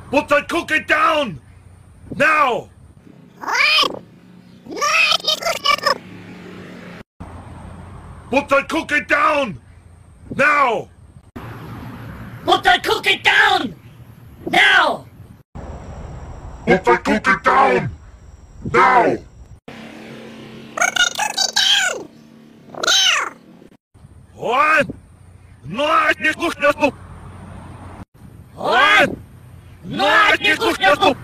Put that cookie down! Now! Put that cookie down! Now! Put that cookie down! Now! Put that cookie down! Now! What? No, nie kuchnia tu! What? No, nie kuchnia tu!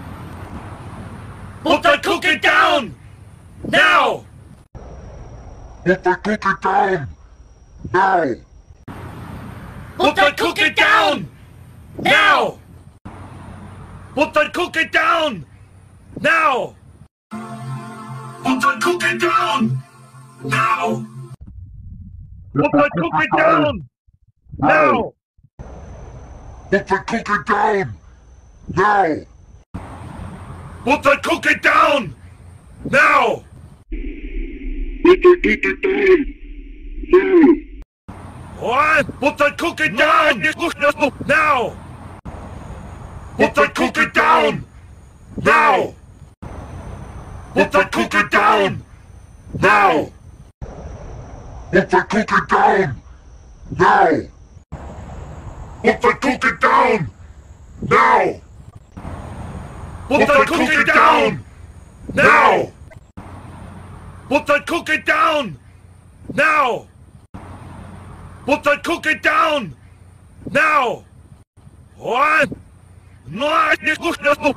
Put that cookie down! Now! Put that cookie down! Now! Put that cookie down! Now! Put that cookie down! Now! Put that cookie down! Now! Put that cookie down! Now! Put that cookie down! Now! Put that cookie down! Now! Put that cookie down! Now! What? Put that cookie down! Now! Put that cookie down! Now! Put that cookie down! Now! Put that cookie down! Now! Put that cookie down! Now! Put that cookie down! Now! Put that cookie down! Now! Put that cookie down! Now! What? No, nie kuchnia tu!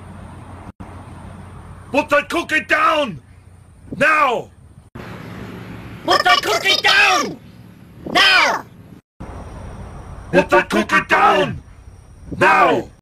Put that cookie down! Now! Put that cookie down! Now! Put that cookie down! Now!